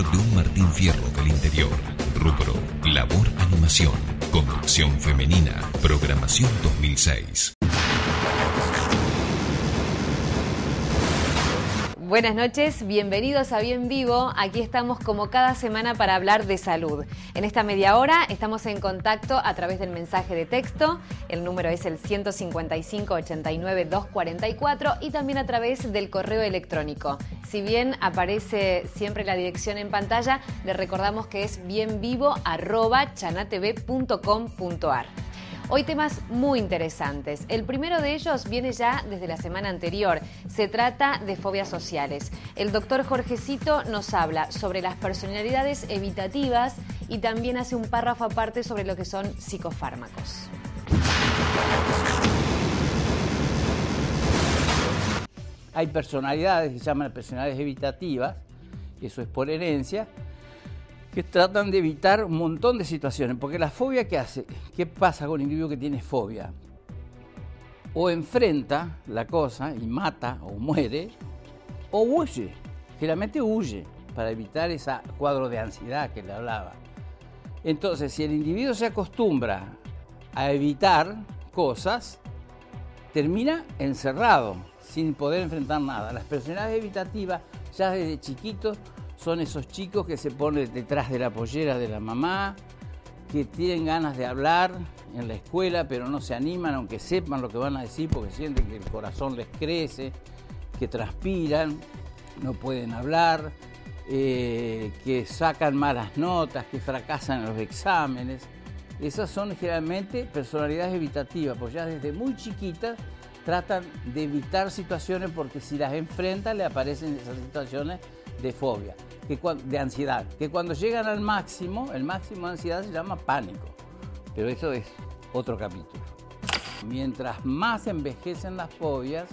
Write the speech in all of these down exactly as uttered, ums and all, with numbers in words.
director de un Martín Fierro del interior. Rubro, labor, animación, conducción femenina, programación dos mil seis. Buenas noches, bienvenidos a Bien Vivo. Aquí estamos como cada semana para hablar de salud. En esta media hora estamos en contacto a través del mensaje de texto. El número es el ciento cincuenta y cinco, ochenta y nueve, doscientos cuarenta y cuatro y también a través del correo electrónico. Si bien aparece siempre la dirección en pantalla, le recordamos que es bienvivo arroba chanatv punto com punto ar. Hoy temas muy interesantes. El primero de ellos viene ya desde la semana anterior. Se trata de fobias sociales. El doctor Jorgecito nos habla sobre las personalidades evitativas y también hace un párrafo aparte sobre lo que son psicofármacos. Hay personalidades que se llaman personalidades evitativas, eso es por herencia, que tratan de evitar un montón de situaciones, porque la fobia, ¿qué hace? ¿Qué pasa con el individuo que tiene fobia? O enfrenta la cosa y mata o muere, o huye, generalmente huye, para evitar ese cuadro de ansiedad que le hablaba. Entonces, si el individuo se acostumbra a evitar cosas, termina encerrado, sin poder enfrentar nada. Las personalidades evitativas, ya desde chiquitos, son esos chicos que se ponen detrás de la pollera de la mamá, que tienen ganas de hablar en la escuela, pero no se animan, aunque sepan lo que van a decir, porque sienten que el corazón les crece, que transpiran, no pueden hablar, eh, que sacan malas notas, que fracasan en los exámenes. Esas son generalmente personalidades evitativas, pues ya desde muy chiquitas tratan de evitar situaciones, porque si las enfrentan le aparecen esas situaciones de fobia, que de ansiedad, que cuando llegan al máximo, el máximo de ansiedad se llama pánico, pero eso es otro capítulo. Mientras más envejecen las fobias,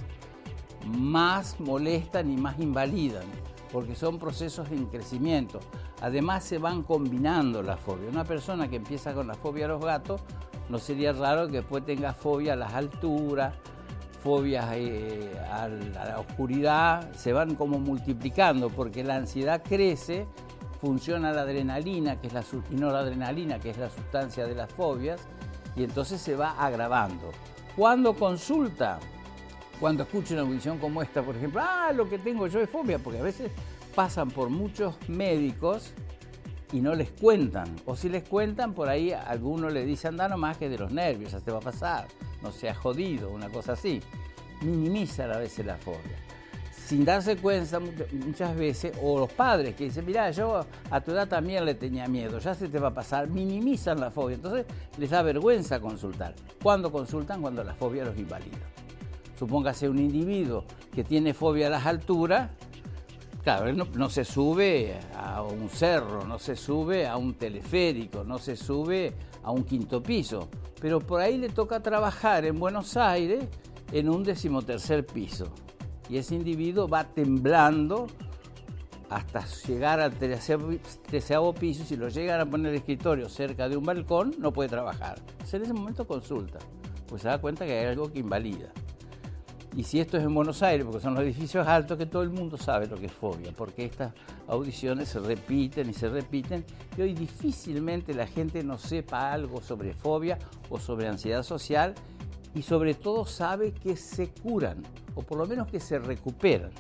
más molestan y más invalidan, porque son procesos en crecimiento. Además se van combinando las fobias. Una persona que empieza con la fobia a los gatos, no sería raro que después tenga fobia a las alturas, fobias eh, a la oscuridad, se van como multiplicando, porque la ansiedad crece, funciona la adrenalina, que es la y no la adrenalina, que es la sustancia de las fobias, y entonces se va agravando. Cuando consulta, cuando escucha una audición como esta, por ejemplo, ah, lo que tengo yo es fobia, porque a veces pasan por muchos médicos y no les cuentan, o si les cuentan, por ahí alguno le dice, anda nomás que de los nervios, ya te va a pasar, no seas jodido, una cosa así. Minimiza a veces la fobia, sin darse cuenta muchas veces, o los padres que dicen, mirá, yo a tu edad también le tenía miedo, ya se te va a pasar, minimizan la fobia, entonces les da vergüenza consultar. ¿Cuándo consultan? Cuando la fobia los invalida. Supóngase un individuo que tiene fobia a las alturas, claro, él no, no se sube a un cerro, no se sube a un teleférico, no se sube a un quinto piso, pero por ahí le toca trabajar en Buenos Aires en un decimotercer piso. Y ese individuo va temblando hasta llegar al treceavo piso. Si lo llegan a poner el escritorio cerca de un balcón, no puede trabajar. Entonces en ese momento consulta, pues se da cuenta que hay algo que invalida. Y si esto es en Buenos Aires, porque son los edificios altos, que todo el mundo sabe lo que es fobia, porque estas audiciones se repiten y se repiten, y hoy difícilmente la gente no sepa algo sobre fobia o sobre ansiedad social, y sobre todo sabe que se curan, o por lo menos que se recuperan.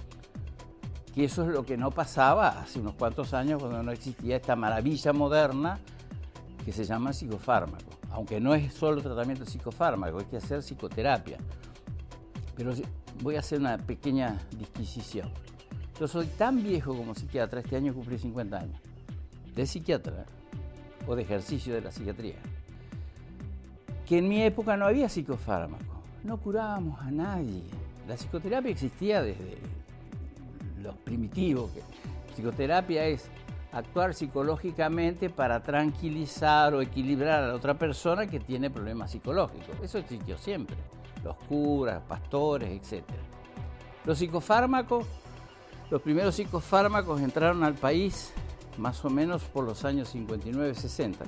Que eso es lo que no pasaba hace unos cuantos años, cuando no existía esta maravilla moderna que se llama psicofármaco. Aunque no es solo tratamiento de psicofármaco, hay que hacer psicoterapia. Pero voy a hacer una pequeña disquisición. Yo soy tan viejo como psiquiatra, este año cumplí cincuenta años, de psiquiatra o de ejercicio de la psiquiatría, que en mi época no había psicofármaco, no curábamos a nadie. La psicoterapia existía desde los primitivos. Psicoterapia es actuar psicológicamente para tranquilizar o equilibrar a la otra persona que tiene problemas psicológicos. Eso existió siempre. Los curas, pastores, etcétera. Los psicofármacos, los primeros psicofármacos entraron al país más o menos por los años cincuenta y nueve, sesenta.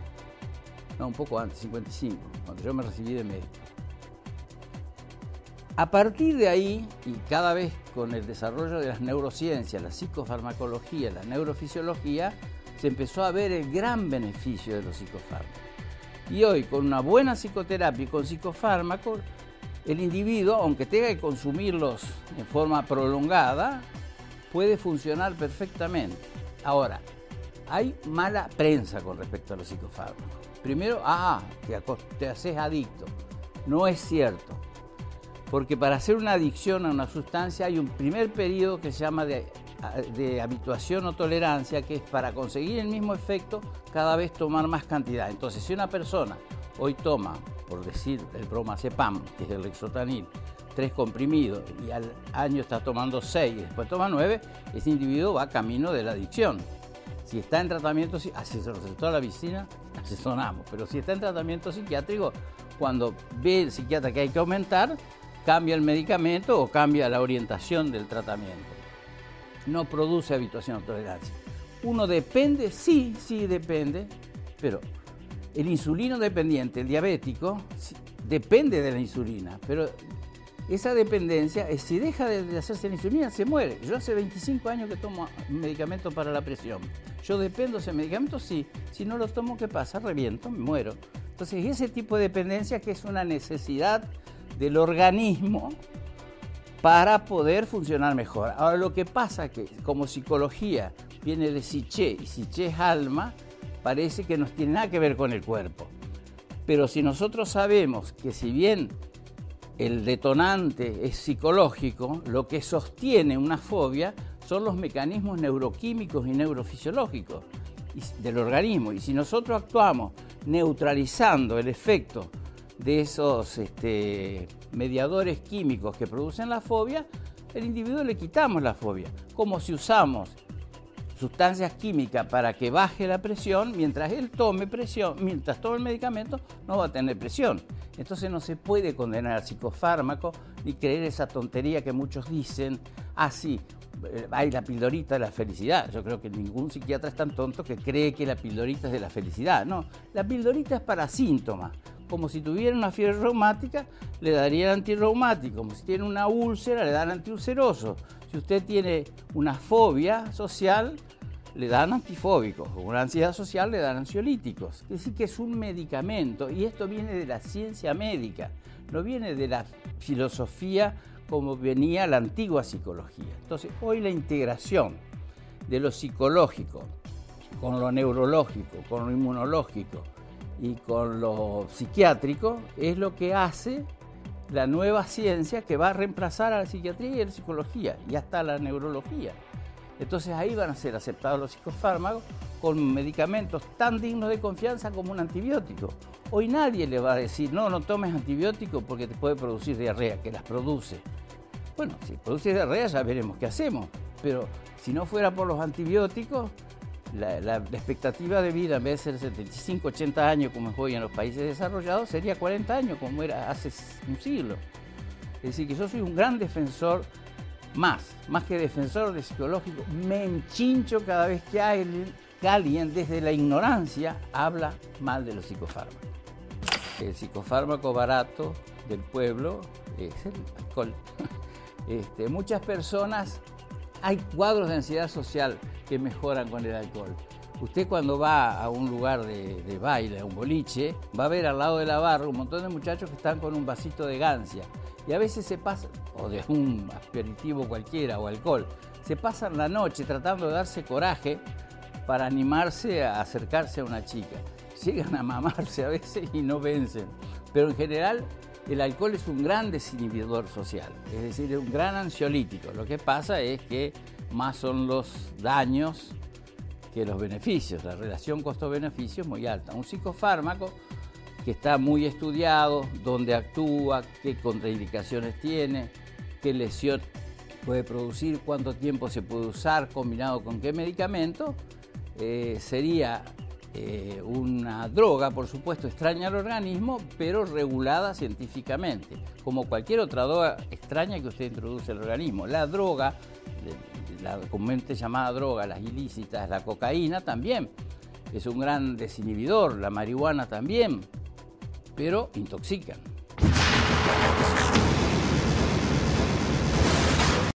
No, un poco antes, cincuenta y cinco, cuando yo me recibí de médico. A partir de ahí, y cada vez con el desarrollo de las neurociencias, la psicofarmacología, la neurofisiología, se empezó a ver el gran beneficio de los psicofármacos. Y hoy, con una buena psicoterapia y con psicofármacos, el individuo, aunque tenga que consumirlos en forma prolongada, puede funcionar perfectamente. Ahora, hay mala prensa con respecto a los psicofármacos. Primero, ah, te, te haces adicto. No es cierto. Porque para hacer una adicción a una sustancia hay un primer periodo que se llama de, de habituación o tolerancia, que es para conseguir el mismo efecto cada vez tomar más cantidad. Entonces, si una persona hoy toma, por decir, el bromazepam, que es el Lexotanil, tres comprimidos, y al año está tomando seis y después toma nueve, ese individuo va camino de la adicción. Si está en tratamiento, si se recetó la medicina, asesoramos. Pero si está en tratamiento psiquiátrico, cuando ve el psiquiatra que hay que aumentar, cambia el medicamento o cambia la orientación del tratamiento. No produce habituación o tolerancia. Uno depende, sí, sí depende, pero el insulino dependiente, el diabético, sí, depende de la insulina, pero esa dependencia, si deja de hacerse la insulina, se muere. Yo hace veinticinco años que tomo medicamentos para la presión. Yo dependo de ese medicamento, sí. Si no lo tomo, ¿qué pasa? Reviento, me muero. Entonces, ese tipo de dependencia que es una necesidad del organismo para poder funcionar mejor. Ahora, lo que pasa es que como psicología viene de psiché, y psiché es alma, parece que no tiene nada que ver con el cuerpo. Pero si nosotros sabemos que si bien el detonante es psicológico, lo que sostiene una fobia son los mecanismos neuroquímicos y neurofisiológicos del organismo. Y si nosotros actuamos neutralizando el efecto de esos este, mediadores químicos que producen la fobia, el individuo le quitamos la fobia. Como si usamos sustancias químicas para que baje la presión, mientras él tome presión, mientras tome el medicamento, no va a tener presión. Entonces no se puede condenar al psicofármaco ni creer esa tontería que muchos dicen, ah, sí, hay la pildorita de la felicidad. Yo creo que ningún psiquiatra es tan tonto que cree que la pildorita es de la felicidad. No, la pildorita es para síntomas. Como si tuviera una fiebre reumática, le darían antirreumático. Como si tiene una úlcera, le dan antiulceroso. Si usted tiene una fobia social, le dan antifóbicos. O una ansiedad social, le dan ansiolíticos. Es decir, que es un medicamento. Y esto viene de la ciencia médica. No viene de la filosofía como venía la antigua psicología. Entonces, hoy la integración de lo psicológico con lo neurológico, con lo inmunológico y con lo psiquiátrico es lo que hace la nueva ciencia que va a reemplazar a la psiquiatría y a la psicología y hasta a la neurología. Entonces ahí van a ser aceptados los psicofármacos con medicamentos tan dignos de confianza como un antibiótico. Hoy nadie le va a decir, no, no tomes antibióticos porque te puede producir diarrea, que las produce. Bueno, si produce diarrea ya veremos qué hacemos, pero si no fuera por los antibióticos, la, la, la expectativa de vida en vez de ser setenta y cinco, ochenta años como es hoy en los países desarrollados, sería cuarenta años como era hace un siglo. Es decir, que yo soy un gran defensor, más, más que defensor de psicológico, me enchincho cada vez que alguien, que alguien desde la ignorancia habla mal de los psicofármacos. El psicofármaco barato del pueblo es el alcohol. Este, muchas personas, hay cuadros de ansiedad social que mejoran con el alcohol. Usted cuando va a un lugar de, de baile, a un boliche, va a ver al lado de la barra un montón de muchachos que están con un vasito de gancia. Y a veces se pasan, o de un aperitivo cualquiera o alcohol, se pasan la noche tratando de darse coraje para animarse a acercarse a una chica. Llegan a mamarse a veces y no vencen. Pero en general el alcohol es un gran desinhibidor social, es decir, es un gran ansiolítico. Lo que pasa es que más son los daños que los beneficios. La relación costo-beneficio es muy alta. Un psicofármaco que está muy estudiado, dónde actúa, qué contraindicaciones tiene, qué lesión puede producir, cuánto tiempo se puede usar, combinado con qué medicamento, eh, sería eh, una droga, por supuesto, extraña al organismo, pero regulada científicamente, como cualquier otra droga extraña que usted introduce al organismo. La droga, la comúnmente llamada droga, las ilícitas, la cocaína también, es un gran desinhibidor, la marihuana también, pero intoxican.